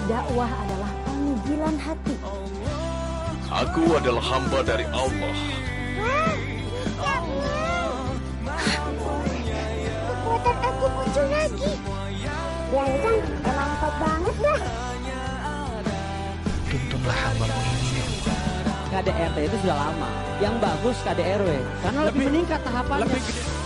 Dakwah adalah panggilan hati. Aku adalah hamba dari Allah. Kekuatan aku muncul lagi. Biarkan emang top banget dah. Tuntunlah hambamu ini, ya Allah. KDRT itu sudah lama. Yang bagus KDRW karena lebih meningkat tahapannya.